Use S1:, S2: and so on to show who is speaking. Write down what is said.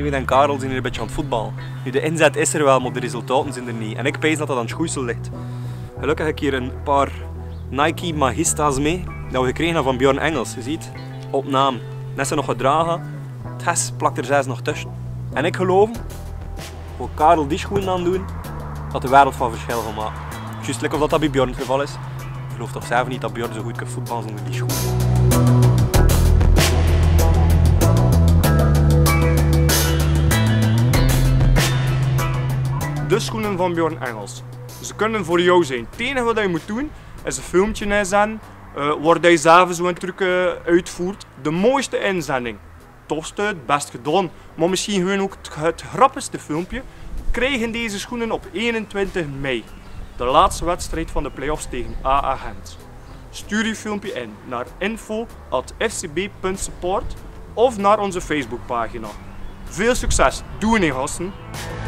S1: David en Karel zijn hier een beetje aan het voetballen. Nu, de inzet is er wel, maar de resultaten zijn er niet. En ik pijs dat dat aan het schoeisel ligt. Gelukkig heb ik hier een paar Nike Magista's mee, dat we gekregen hebben van Björn Engels. Je ziet, op naam. Net zijn nog gedragen, het hes plakt er zelfs nog tussen. En ik geloof, voor Karel die schoenen aan doen, dat de wereld van verschil gaat maken. Juist like of dat bij Björn het geval is. Ik geloof toch zelf niet dat Björn zo goed kan voetballen zonder die schoenen.
S2: De schoenen van Björn Engels. Ze kunnen voor jou zijn. Het enige wat je moet doen is een filmpje inzetten waar je zelf zo'n truc uitvoert. De mooiste inzending. Tofste, het best gedaan. Maar misschien gewoon ook het grappigste filmpje. Krijgen deze schoenen op 21 mei. De laatste wedstrijd van de play-offs tegen AA Gent. Stuur je filmpje in naar info@fcb.support of naar onze Facebookpagina. Veel succes! Doe het, gasten!